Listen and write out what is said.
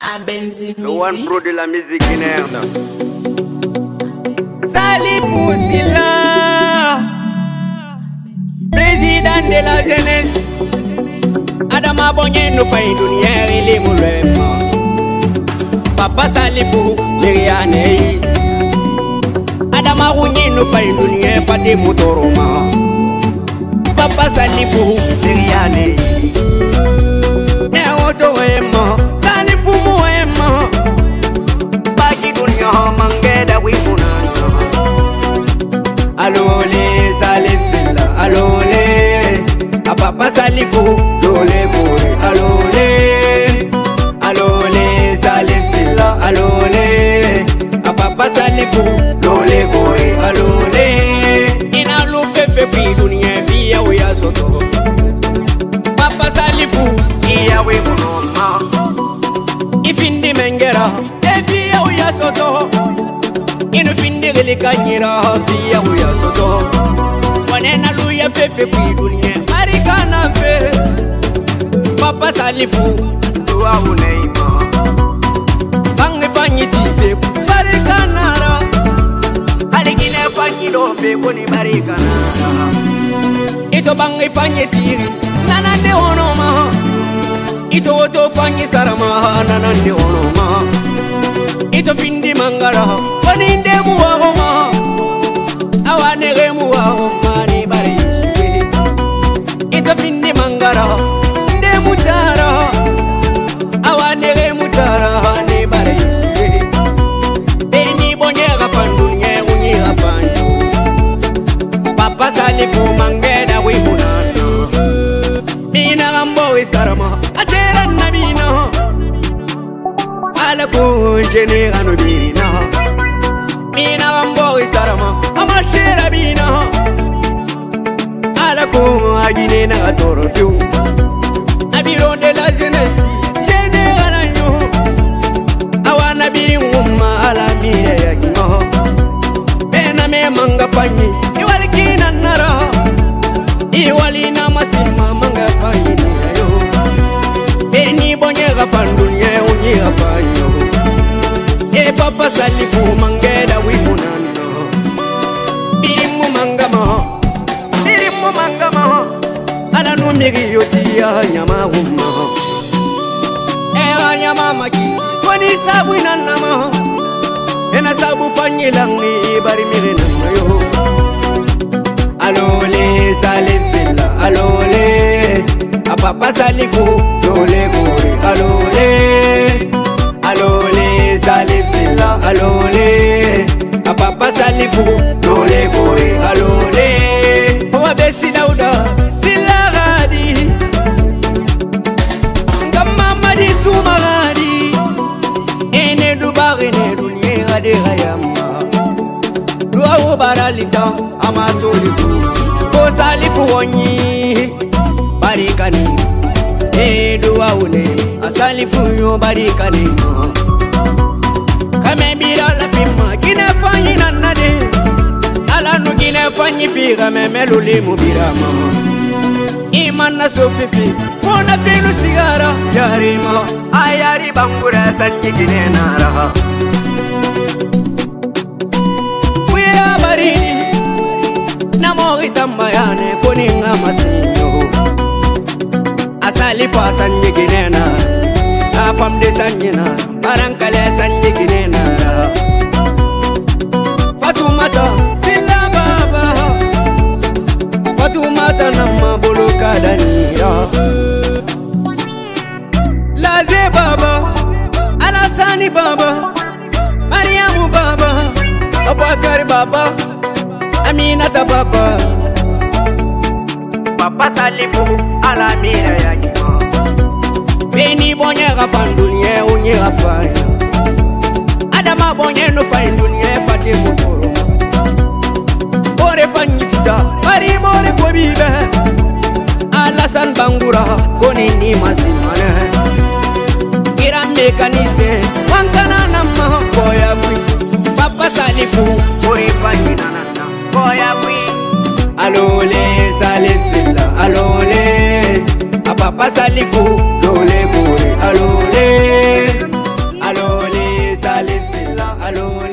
Le one pro de la musique guinéenne. Salifou Sylla, président de la jeunesse. Adama Bonye no fay dunia ili mulema. Papa Salifou Liriane. Adama Bonye no fay dunia fati mutoroma. Papa Salifou Liriane. Ne oto ema Salifou moema. Baki dunia mangeda wimunana. Alole Salif Sylla, alole. A Papa Salifou lole boy, alole. Alole Salif Sylla, alole. A Papa Salifou lole boy, alole. Ina lu fefe pi dunia via uya soto. Papa Salifou iya we monoma. Ifindi mengera via uya soto. Inu findi gili kanyira via uya soto. Wanena lu ya fefe pi dunia marikana fe. Papa Salifou dua uneima. Bange fanyi tife marikana ra. Aligine fanyi dofe kuni marikana. Ito bange fanyi tiri nanande onoma. Ito oto fanyi sarama nanande onoma. Ito findi mangara waninde muwahoma. Awanege muwahoma ni bari. Ito findi mangara nde mutara. Awanege mutara ni bari. Beni bonyega fandunya unyiga fandu. Papa Salifou mangeda wimunana. Mina gambo isarama atera nabina. Ala ko jene gano birina. Mina gambo isarama amashera bina. Ala ko agine na torofio. Abiro de la jeunesse jene gano. Awana biri ngumma ala mire yagino. Bena me manga fanyi iwali kina nara. Iwali na masima manga fanyi yo. Beni bonyega fandunya unyiga fanyo. E Papa Salifou mangeda wimunana. Birimu mangama. Birimu mangama. Ala numigi yotia nyama huma. Era nyama maki kwani sabu inanama. Ena sabu fanyi langi bari mirena yo. Alole Salif Sylla, alole. A Papa Salifou lole boy, alole. Alole Salif Sylla, alole. A Papa Salifou lole boy, alole. Owa besi dauda Sylla gadi. Ngamama di suma gadi. Ene dubari ne dunye gadi gayamba. Dua wo baralita amasoli kusi. Ko Salifou wonyi barikani. Dua une a Salifou yo barikani. Kame bira la fima gine fanyi nanade. Ala nu gine fanyi figa memelu limu birama. Imana sofifi kona finu sigara yarima. Ayari bangura sanyi gine nara. Wira baridi namori tambayane koninga masinyo. A Salifou sanyi gine nara. A fam de sanyi nara. Barankale sanyi gine nara. Fatoumata Sylla baba. Fatoumata nama boloka danira. Laze baba. Alassani baba. Mariamu baba. Abakar baba. Aminata baba. Papa Salifou ala mira yagima. Beni bonyega fandunya unyiga fanya. Adama Bonye no fay dunia fati mutoro. Ore fanyi fisa bari more ko bibe. Alassane Bangura koni ni masimane. Iram mekanise wankana nama boya bui. Papa Salifou ore fanyi nanana boya bui. Alole Salif Sylla, alole. A Papa Salifou lole boy, alole. Allo